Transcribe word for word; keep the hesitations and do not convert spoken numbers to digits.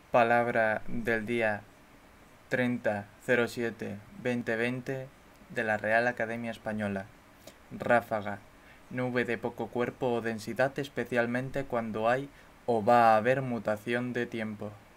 Palabra del día treinta cero siete veinte veinte de la Real Academia Española. Ráfaga. Nube de poco cuerpo o densidad, especialmente cuando hay o va a haber mutación de tiempo.